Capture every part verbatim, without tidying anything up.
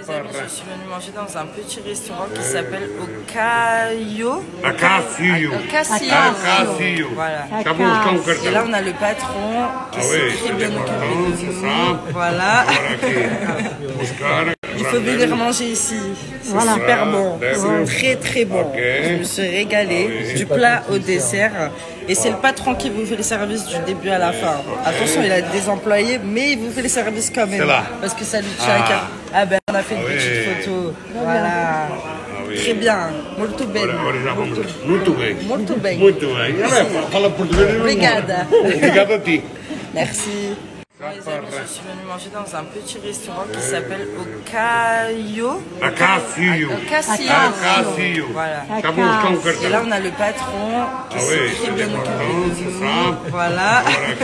Les amis, je suis venue manger dans un petit restaurant qui s'appelle Ocasio. Acácio. Ocasio. Voilà. Acácio. Et là, on a le patron qui s'est très bien occupé de nous. Voilà. Il faut venir manger ici. C'est voilà. Super bon. C'est très très bon. Okay. Je me suis régalée. Ah, oui. Du plat au dessert. Et c'est le patron qui vous fait les services du début à la fin. Attention, il a des employés, mais il vous fait les services quand même. Parce que ça lui tient à cœur. Ah ben, on a fait une ah, petite oui. photo. Voilà. Ah, oui. Très bien. Molto bene. Molto bene. Molto bene. Molto bene. Obrigada. Obrigado a ti. Merci. Bon, les amis, je suis venue manger dans un petit restaurant qui s'appelle Ocasio. Acácio. Ocasio. Voilà. Et là, on a le patron qui s'est ah, très bien occupé de nous. Voilà.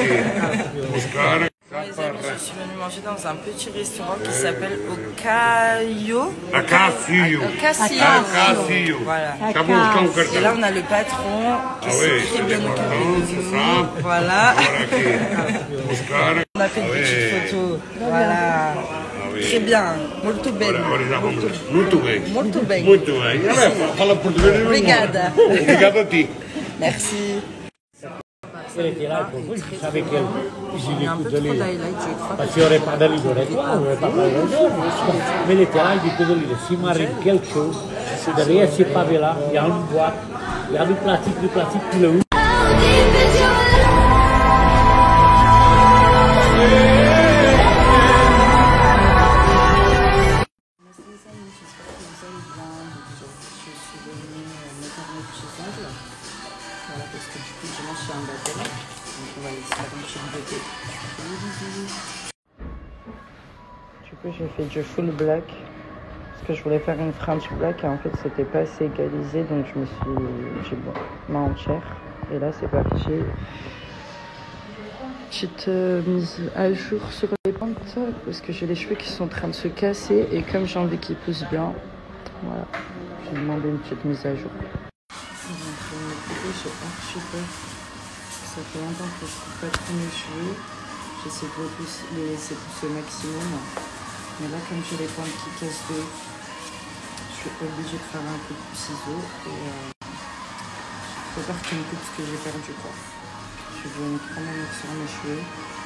Bon, les amis, je suis venue manger dans un petit restaurant qui s'appelle Ocasio. Acácio. Ocasio. Voilà. Et là, on a le patron qui ah, s'est oui. très bien occupé de nous. Voilà. On a fait une petite photo. Voilà. Ah, oui. Très bien. Molto bene. Molto bene. Molto bene. Molto bene. Obrigada. Obrigado a ti. Merci. Elle était là, pour je savais qu'elle il y a un peu trop d'highlight, je crois. Parce qu'il n'y aurait pas de livre, on n'aurait pas parlé mais elle était là, il dit que s'il m'arrive quelque chose, derrière ces pavés-là, il y a une boîte, il y a du plastique, du plastique, tout le haut. Voilà, parce que du coup, dimanche, c'est un baptême. Donc, on va aller se faire une petite beauté. Du coup, j'ai fait du full black. Parce que je voulais faire une French black. Et en fait, c'était pas assez égalisé. Donc, je me suis. J'ai bon, main entière. Et là, c'est parti. Petite euh, mise à jour sur les pentes. Parce que j'ai les cheveux qui sont en train de se casser. Et comme j'ai envie qu'ils poussent bien, voilà. J'ai demandé une petite mise à jour. J'ai archi peur. Ça fait longtemps que je ne coupe pas trop mes cheveux. J'essaie de les laisser pousser au maximum. Mais là, comme j'ai les pointes qui cassent d'eux, je suis obligée de faire un coup de ciseau. Et euh, j'ai peur qu'il me coupe ce que j'ai perdu, quoi. Je veux vraiment mettre sur mes cheveux.